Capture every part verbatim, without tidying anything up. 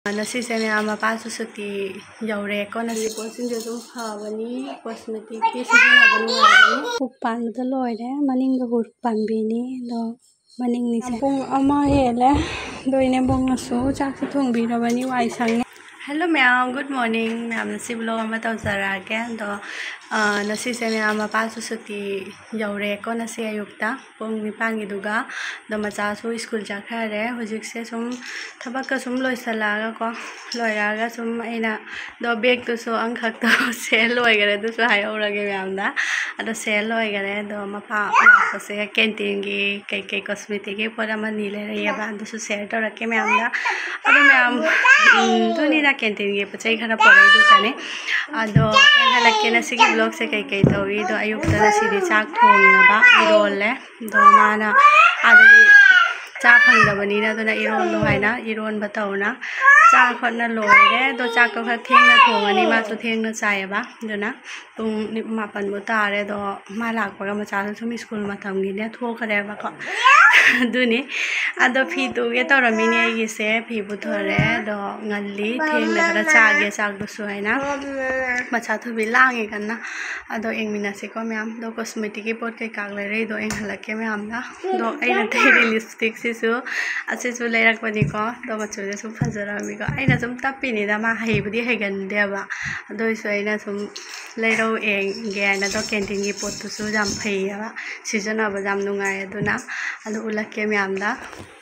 Nasise mya mapasu suti yaure ko nasi posin je sum phabani cosmetic ki sijana banu wani ukpan da loire maning da hur panbini do maning ni se pung ama hele do ine bong nasu chak se thong bi rabani wai sang. Hello ma'am, good morning. Ma'am nasi vlog ama tau zara ke do nasise mya mapasu suti yaure ko nasi ayukta pung nipan gi duga do macha su school jakhare hojik se sum thabak ka sum loisalaga ko loiraga sum aina do bag tu so ang khak to sel loigare tu so hai aurage ma'am da ado sel loigare do mapa la se canteen gi kai kai cosmetic gi pora mani le ya ba do so share to rakke ma'am da ado ma'am tu ni da canteen gi pachai khara pora du tane ado ena lakke na sigi vlog se kai kai to wi do ayuk ta si di chak thong na ba irol le do mana ado cha phang da bani na do na iron lo hai na iron ba taw na cha khot na loire do cha ko kha theng na thong ani ma su theng na chai ba do na tung ni ma pan bu ta re do ma lak pa ga ma cha su mi school ma tham gi ne tho khare ba ko du ni ado phi tu ge to ra mi ne gi se phi bu thore do ngali theng na ra cha ge cha du su hai na ma cha thu bi lang ge kan na ado eng mina se ko myam do cosmetic gi pot kai kak le re do eng halak ke myam na do ai na thai lipstick si su ase su le rak pani ko do ma chu su phajara mi ko ai na sum tapi ni da ma hai bu di hai gan de ba do su ai na sum le ro eng ge na do canteen gi pot tu su jam phai ba season ba jam nu ngai do na ado ulak ke myam da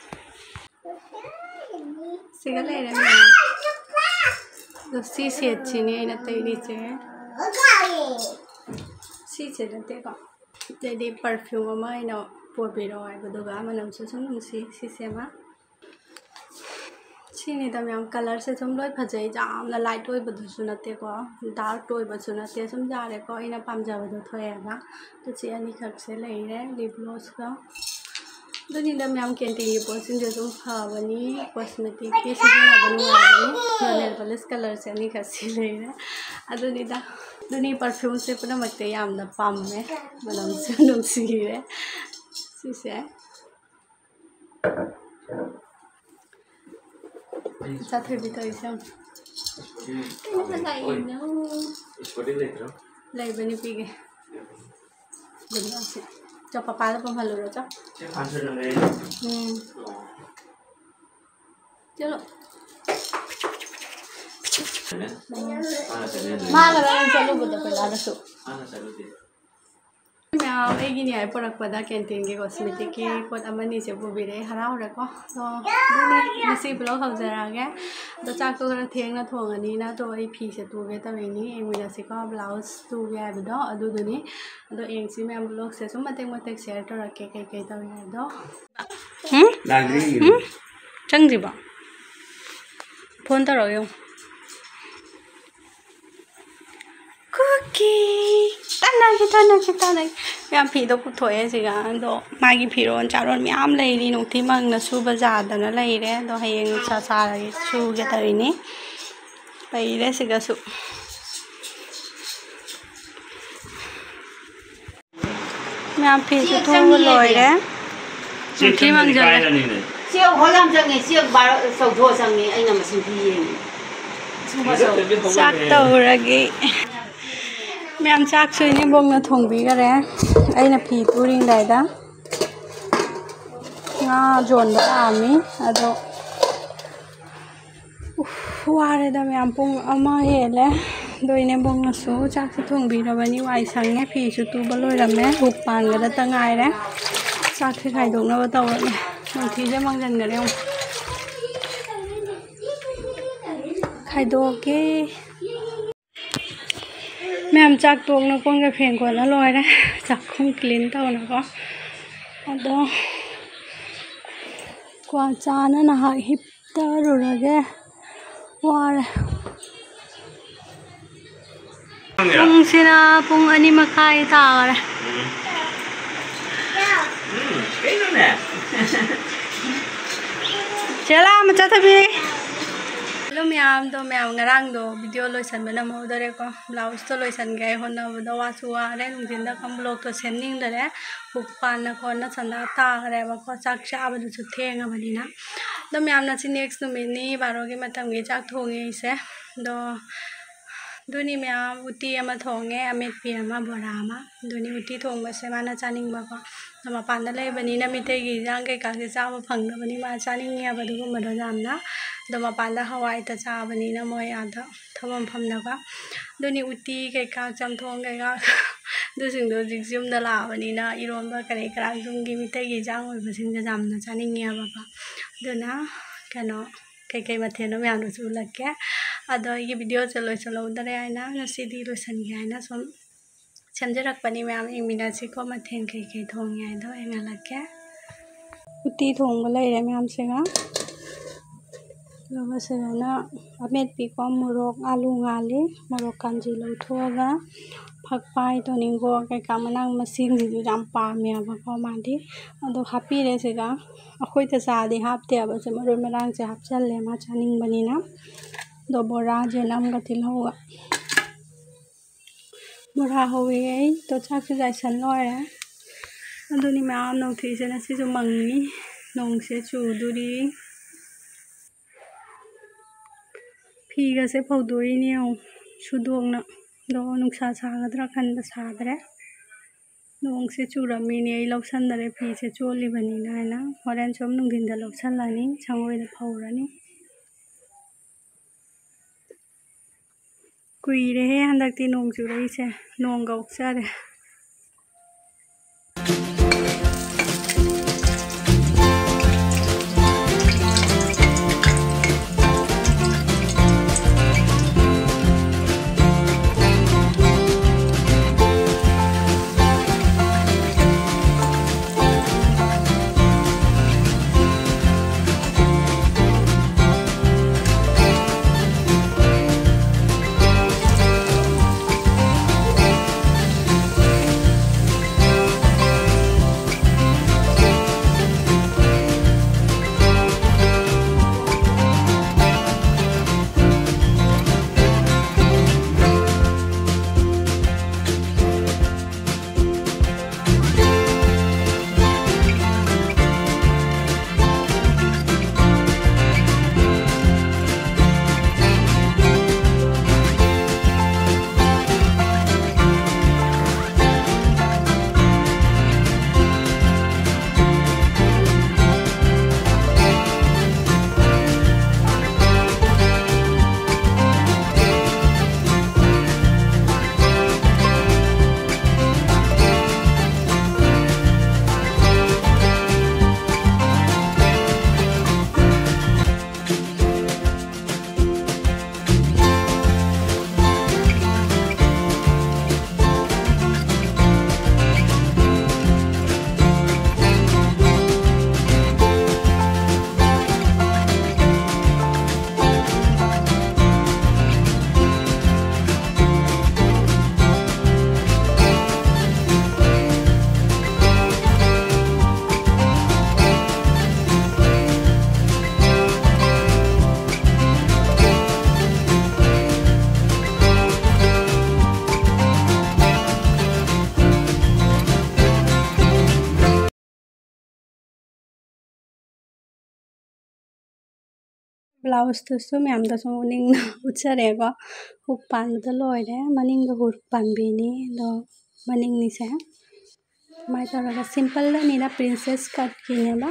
siga le re myam do si se chi ni ai na tai ni che si che da te ba te di perfume ma ai na por bi ro ai bu do ga manam su sum nu si si se ma Sini da myam color se sum loi phajai jam la light oi bu su na te ko dark toi bu su na te sum ja re ko ina pam ja bu thoe ba to chi ani khak se lai re lip gloss ka do ni da myam canteen gi posin je sum phabani cosmetic ki sijana banu wani nail polish color se ani khak se lai re ado ni da do ni perfume se puna makte yam na pam me manam se nung si re si se Sa thử đi tới xem. Cái này nó. Lấy bên đi kìa. Đừng có gì. Cho papa nó không phải lừa cho. Ừ. Chलो. Mà là anh chalo bữa đó phải làm được. Ma'am ai gi ni ai porak pada canteen gi cosmetic ki pot amani se bu bi re harau re ko so ni si blog hau jara ge do chak to ra theng na thong ani na to ai phi se tu ge ta ni ai mi na se ko blouse tu ge bi do adu du ni do eng si ma'am blog se sum matek matek share to ra ke ke ke ta ni do hm lagri hm chang ji ba phone ta ro yo cookie tana ki tana ki tana myam phi do pu thoe si ga do ma gi phi ron cha ron myam lei ni no thi mang na su ba ja da na lei re do hayeng cha cha ri su ge ta ri ni pai re si ga su myam phi su thu loi re su thi mang ja siêu ho lam jang ni siêu ba sau tho sang ni ai na ma sin phi ni su ba sau sak to ra gi Ma'am chak sui ni bong na thong bi ga re ai na phi tu ring dai da nga jon da ami ado wa re da ma'am pung ama hele do ine bong na su chak si thong bi ra bani wai sang nge phi su tu ba loi ra me huk pan ga da ta ngai re chak thi khai dok na ba taw ne nong thi je mang jan ga re khai do ke Ma'am chak tong na kon ga phen ko na loi re chak không clean taw na ko ado kwa cha na na ha hip ta ro ra ge wa re pung sina pung ani makai ta re cái đó nè chela ma cha thabi Hello ma'am do ma'am ngarang do video loi san bana mo dare ko blouse to loi san gai hon na do wa chu wa re nung din da kam blog to sending dare huk pan na ko na san da ta re ba ko chak cha ba du chu theng ba ni na ꯗꯣ ꯃꯌꯥꯝꯅ ꯁꯤ next ꯅꯨꯃꯤꯠꯅꯤ ꯕꯥꯔꯣꯒꯤ ꯃꯇꯝꯒꯤ ꯆꯥꯛ ꯊꯣꯡꯉꯦ ꯑꯩꯁꯦ ꯗꯣ ꯗꯨꯅꯤ ꯃꯌꯥꯝ ꯎꯇꯤ ꯑꯃ ꯊꯣꯡꯉꯦ ꯑꯃꯦꯠꯄꯤ ꯑꯃ ꯕꯣꯔꯥ ꯑꯃ ꯗꯨꯅꯤ ꯎꯇꯤ ꯊꯣꯡꯕꯁꯦ ꯃꯥꯅ ꯆꯥꯅꯤꯡꯕꯀꯣ ꯗꯣ ꯃꯄꯥꯟꯗ ꯂꯩꯕꯅꯤꯅ ꯃꯤꯇꯩꯒꯤ ꯏꯟꯖꯥꯡ ꯀꯩꯀꯥꯁꯦ ꯆꯥꯕ ꯐꯪꯗꯕꯅꯤ ꯃꯥ ꯆꯥꯅꯤꯡꯉꯦꯕ ꯑꯗꯨꯒꯨꯝꯕꯗꯣ ꯌꯥꯝꯅ ꯗꯣ ꯃꯄꯥꯟꯗ ꯍꯋꯥꯏꯇ ꯆꯥꯕꯅꯤꯅ ꯃꯣꯏ ꯑꯥꯗ ꯊꯕꯛ ꯃꯐꯝꯗꯀꯣ ꯗꯨꯅꯤ ꯎꯇꯤ ꯀꯩꯀꯥ ꯆꯝꯊꯣꯡ ꯀꯩꯀꯥ ꯑꯗꯨꯁꯤꯡꯗꯣ ꯍꯧꯖꯤꯛ ꯌꯨꯝꯗ ꯂꯥꯛꯑꯕꯅꯤꯅ ꯏꯔꯣꯟꯕ ꯀꯔꯤ ꯀꯔꯥ ꯌꯨꯝꯒꯤ ꯃꯤꯇꯩꯒꯤ ꯏꯟꯖꯥꯡ ꯑꯣꯏꯕꯁꯤꯡꯁꯦ ꯌꯥꯝꯅ ꯆꯥꯅꯤꯡꯉꯦꯕꯀꯣ ꯑꯗꯨꯅ ꯀꯩꯅꯣ ꯀꯩꯀꯩ ꯃꯊꯦꯜꯅꯣ ꯃꯌꯥꯝꯗꯨꯁꯨ ꯎꯠꯂꯛꯀꯦ ꯑꯗꯣ ꯑꯩꯒꯤ ꯚꯤꯗꯤꯑꯣꯁꯦ ꯂꯣꯏꯁꯤꯜꯍꯧꯗꯔꯦ ꯍꯥꯏꯅ ꯉꯁꯤꯗꯤ ꯂꯣꯏꯁꯤꯟꯒꯦ ꯍꯥꯏꯅ ꯁꯨꯝ ꯁꯦꯝꯖꯔꯛꯄꯅꯤ ꯃꯌꯥꯝ ꯌꯦꯡꯃꯤꯟꯅꯁꯤꯀꯣ ꯃꯊꯦꯜ ꯀꯩꯀꯩ ꯊꯣꯡꯉꯦ ꯍꯥꯏꯗꯣ ꯌꯦꯡꯍꯜꯂꯛꯀꯦ ꯎꯇꯤ ꯊꯣꯡꯕ ꯂꯩꯔꯦ ꯃꯌꯥꯝꯁꯤꯒ ꯑꯗꯨꯒ ꯁꯤꯗꯅ ꯑꯃꯦꯠꯄꯤꯀꯣ ꯃꯣꯔꯣꯛ ꯑꯥꯂꯨ ꯉꯥꯜꯂꯤ ꯃꯣꯔꯣꯛ ꯀꯥꯟꯖꯤ ꯂꯧꯊꯣꯛꯑꯒ ꯐꯛꯄꯥꯏ ꯇꯣꯅꯤꯡꯈꯣꯛ ꯀꯩꯀꯥ ꯃꯅꯥ ꯃꯁꯤꯡꯁꯤꯁꯨ ꯌꯥꯝ ꯄꯥꯝꯃꯦꯕꯀꯣ ꯃꯥꯗꯤ ꯑꯗꯣ ꯍꯥꯞꯄꯤꯔꯦ ꯁꯤꯒ ꯑꯩꯈꯣꯏꯗ ꯆꯥꯗꯤ ꯍꯥꯞꯇꯦꯕ ꯁꯤ ꯃꯔꯣꯏ ꯃꯔꯥꯡꯁꯦ ꯍꯥꯞꯆꯜꯂꯦ ꯃꯥ ꯆꯥꯅꯤꯡꯕꯅꯤꯅ ꯑꯗꯣ ꯕꯣꯔꯥ ꯆꯦꯅꯝꯒ ꯇꯤꯜꯍꯧꯒ ꯕꯣꯔꯥ ꯍꯧꯋꯦ ꯑꯩ ꯇꯣ ꯆꯥꯛꯁꯨ ꯆꯥꯏꯁꯟ ꯂꯣꯏꯔꯦ ꯑꯗꯨꯅꯤ ꯃꯌꯥꯝ ꯅꯨꯡꯊꯤꯜꯁꯦ ꯉꯁꯤꯁꯨ ꯃꯪꯉꯤ ꯅꯣꯡꯁꯦ ꯆꯨꯗꯨꯔꯤ ꯐꯤꯒꯁꯦ ꯐꯧꯗꯣꯛꯏꯅꯦ ꯌꯦꯡꯉꯨ ꯁꯨꯗꯣꯡꯅ ꯑꯗꯣ ꯅꯨꯡꯁꯥ ꯁꯥꯒꯗ꯭ꯔꯥ ꯈꯟꯕ ꯁꯥꯗ꯭ꯔꯦ ꯅꯣꯡꯁꯦ ꯆꯨꯔꯝꯃꯤꯅꯦ ꯑꯩ ꯂꯧꯁꯟꯗꯔꯦ ꯐꯤꯁꯦ ꯆꯣꯠꯂꯤꯕꯅꯤꯅ ꯍꯥꯏꯅ ꯍꯣꯔꯦꯟ ꯁꯨꯝ ꯅꯨꯡꯊꯤꯟꯗ ꯂꯧꯁꯜꯂꯅꯤ ꯁꯪꯒꯣꯏꯗ ꯐꯧꯔꯅꯤ ꯀꯨꯏꯔꯦꯍꯦ ꯍꯟꯗꯛꯇꯤ ꯅꯣꯡ ꯆꯨꯔꯛꯏꯁꯦ ꯅꯣꯡꯒ ꯑꯣꯛꯆꯔꯦ ꯕ꯭ꯂꯥꯎꯁꯇꯨꯁꯨ ꯃꯌꯥꯝꯗꯁꯨ ꯎꯅꯤꯡꯅ ꯎꯠꯆꯔꯦꯀꯣ ꯍꯨꯛ ꯄꯥꯟꯕꯗ ꯂꯣꯏꯔꯦ ꯃꯅꯤꯡꯗ ꯍꯨꯛ ꯄꯥꯟꯕꯤꯅꯤ ꯑꯗꯣ ꯃꯅꯤꯡꯅꯤꯁꯦ ꯁꯨꯃꯥꯏꯅ ꯇꯧꯔꯒ ꯁꯤꯝꯄꯜꯗꯅꯤꯅ ꯄ꯭ꯔꯤꯟꯁꯦꯁ ꯀꯠꯀꯤꯅꯦꯕ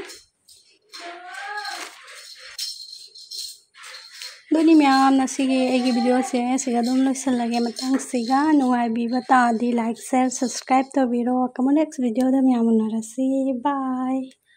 ꯑꯗꯨꯅꯤ ꯃꯌꯥꯝꯅ ꯁꯤꯒꯤ ꯑꯩꯒꯤ ꯚꯤꯗꯤꯑꯣꯁꯦ ꯁꯤꯒ ꯑꯗꯨꯝ ꯂꯣꯏꯁꯤꯜꯂꯒꯦ ꯃꯊꯪꯁꯤꯒ ꯅꯨꯡꯉꯥꯏꯕꯤꯕ ꯇꯥꯔꯗꯤ ꯂꯥꯏꯛ ꯁꯦꯌꯔ ꯁꯕꯁꯀ꯭ꯔꯥꯏꯕ ꯇꯧꯕꯤꯔꯣ ꯀꯃꯣꯟ ꯅꯦꯛꯁ ꯚꯤꯗꯤꯑꯣꯗ ꯃꯌꯥꯝ ꯎꯅꯔꯁꯤ ꯕꯥꯏ